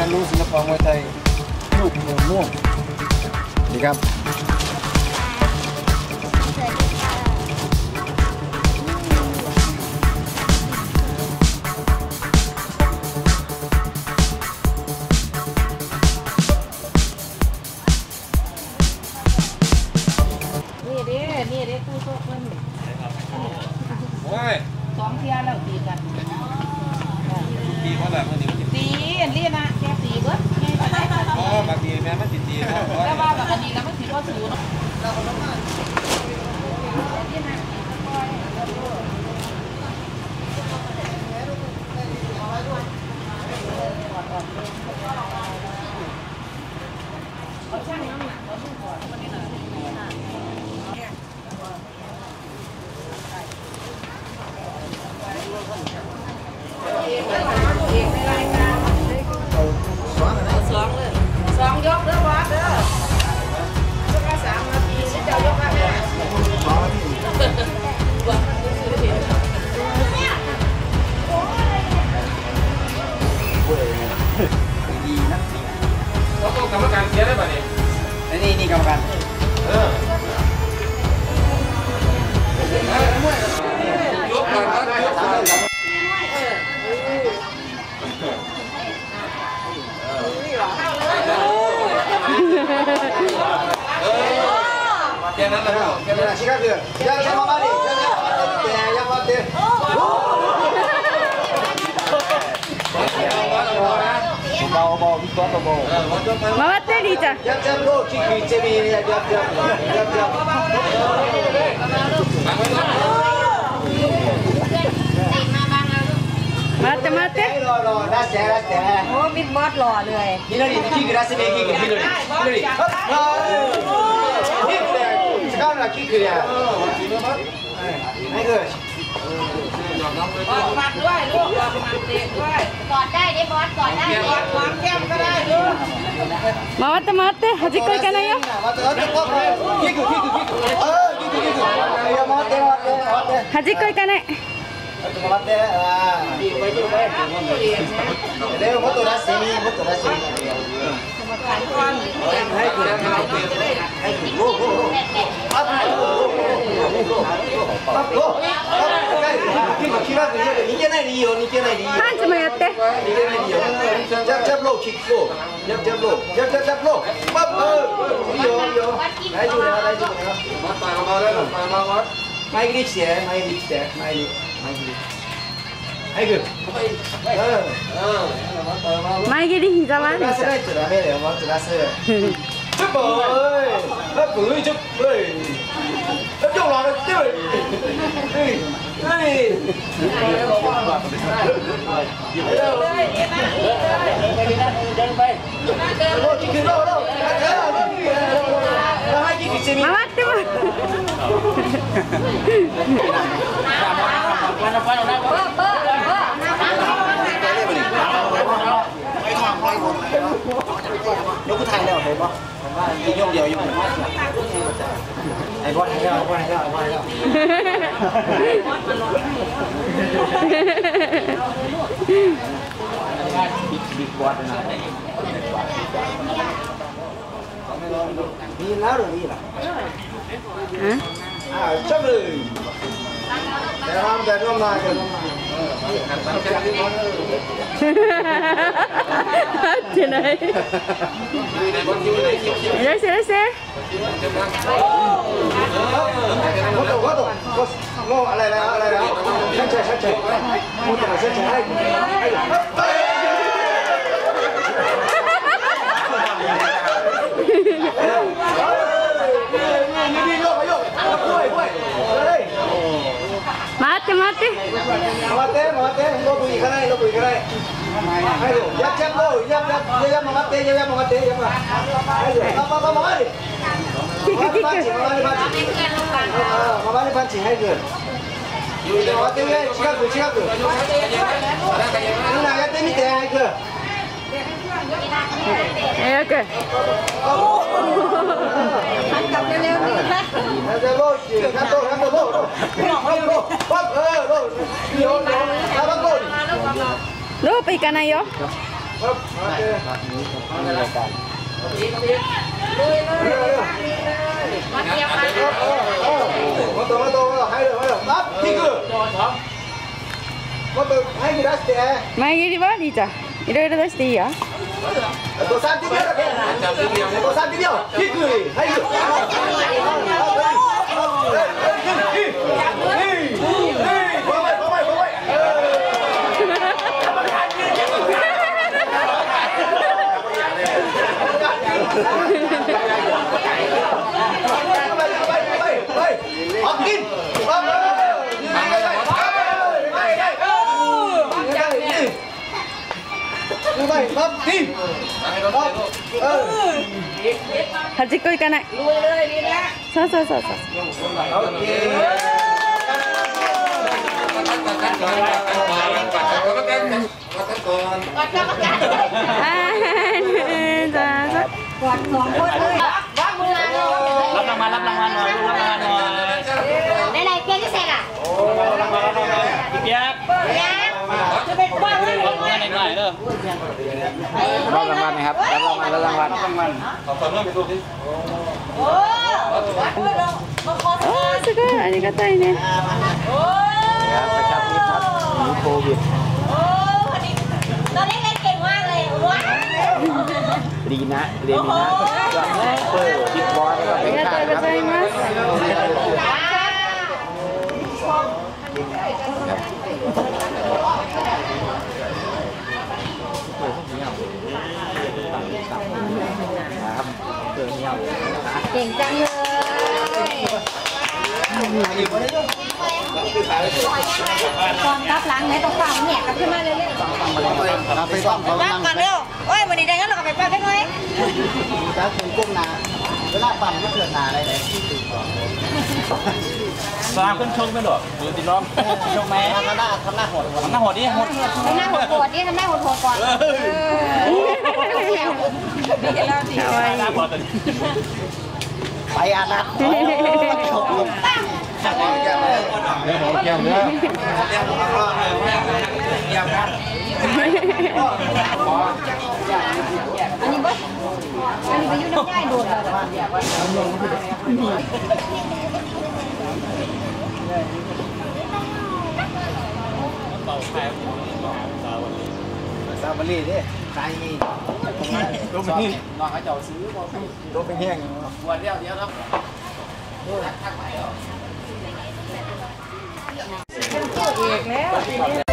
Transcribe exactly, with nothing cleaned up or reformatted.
รู้ศิลปะมวยไทยลูกเมืองม่วงดีครับนี่เด้นี่เด้คู่โซ่เพิ่นโอ้ยสองเที่ยแล้วตีกันตีเพราะแบบมันตีตีนะแกตีเบิดไงก็ได้อ๋อบางทีแม่มันตีตีแต่ว่าแบบนี้แล้วมันถือว่าสูงเราก็ต้องมาเอาช่างน้ำหนักเอาช่างก่อนวันนี้หน่อยสองเลยสองยกเด้อวัดเด้อยกละสามนาทีฉันจะยกละห้าสองนาทีวัดมันซื้อเห็นดีนะแล้วก็กรรมการเสียได้ป่ะเนี่ยนี่นี่กรรมการเออยกก่อนครับยกก่อนแค่นั้นแหละแค่นั้นชิคาเดือยังยังมาดิยังยังมาดิยังมาดิเบาเบาพี่ก้อนเบามาวัดเตดีจ้ะยับยับโลคิคิเจมียับยับยับยับยับมาเตมาเตรอรอรัสเซรัสเซโอ้มิดมอดรอเลยนี่เลยคิคิรัสเซคิคิเลยนี่เลยนี่เลยสกัดละคิคิเลยไม่เกิดออกมาด้วยลูกออกมาเตะด้วยกอดได้ได้บอสกอดได้กอดวางแก้มก็ได้ลูกมาวัดมาเตะ恥こいかないよキックキックキックเออキックキックมาเตะมาเตะมาเตะ恥こいかないมาเตะอ่าดีไปดีไปเร็วもっと出してみもっと出してみให้กูได้ให้กูโอ้โหอัพอัพอัพโอ้キックキラーで逃げないでいいよ逃げないでいいよパンチもやって逃げないでいいよジャブジャブローキックロージャブジャブロージャブジャブジャブローปั๊บเออいいよいいよ大丈夫だよ大丈夫だよมาต่อยมาเลยต่อยมาวัดไม่กรีดเสียไม่กรีดเสียไม่กรีดไม่กรีดให้กูเออเออ前蹴り膝まで出せないとダメだよもっと出すちょっとおいあっういちょっとおいあっちょっとあれっておいはい回ってもยกถ่ายแล้วเห็นปะยิงยกเดียวยกไอ้บอลให้แล้วไอ้บอลให้แล้วไอ้บอลให้แล้วบิ๊กบอลนะมีแล้วหรือมีล่ะอ่าชอบเลยแต่ทำแต่ร่วมมาแต่ร่วมมาってないいらっしゃいいらっしゃいもっともっともうอะไรแล้วอะไรแล้วชัดเจนชัดเจนもっとชัดเจนให้待って待って回って回ってロブ行かないロブ行かないはいやっちゃうやっやっやっ回ってやっやっ回ってやっはいパパパパ回るキックキック回りパンチ回りパンチはい回って上近く近くみんなやってみてはいく早くロープ行かないよครับมาเลยมานี้มีรายการลุยเลยมาเกี่ยวกันมาตัวมาตัวมาให้เลยมาเลยปั๊บที่คือมาตัวให้กี่ดัชเต้前蹴りはリーちゃんいろいろ出していいよあとさんじゅうびょうだけあとさんじゅうびょうキックはい行くออกกินปั๊บไปปั๊บกินปั๊บเออ端っこ行かないそうそうそうそうโอเคอ่าจ้าจ้ากอดสองคนเลยรับมือเลยรับรางวัลรับรางวัลหน่อยรับรางวัลหน่อยในไหนเพียงที่เสร็จอ่ะรับรางวัลรับรางวัลพี่เปี๊ยกจะเป็นบ้าเลยรับรางวัลหน่อยเด้อรับรางวัลนะครับรับรางวัลรับรางวัลรับรางวัลขอความร่วมมือดูดิโอ้มาขอโอ้すごいありがたいねโอ้ประจำนี้ครับมีโควิดโอ้ตอนเล็กๆเก่งมากเลยว้าวดีนะเรียนดีนะเปิดคิดบอลありがとうございますเก่งจังเลยก่อนรับล้างไหนต้องฟังเนี่ยกลับขึ้นมาเลยเนี่ยไปต้องเขารับก่อนเร็วโอ้ยวันนี้ได้งั้นเราก็ไปปั้นได้ไหมถ้าคุณก้มนาเวลาปั่นก็เกิดนาอะไรเลยสลามขึ้นชงไม่หรอหรือติดล้อมชงไหมทำหน้าทำหน้าหดทำหน้าหดดิหดทำหน้าโหดๆดิทำหน้าโหดๆก่อนดีแล้วดีかわいいหน้าหดตัวนี้ไปอานัทแก้วเนื้ออันนี้บ่อันนี้ไปยุ่งน้ำย่ายโดนแล้วซาบารีดิใครมีลงไปนี่น้องเขาจะซื้อลงไปแห้งวันเดียวเดียวครับเกี่ยวเอกแล้ว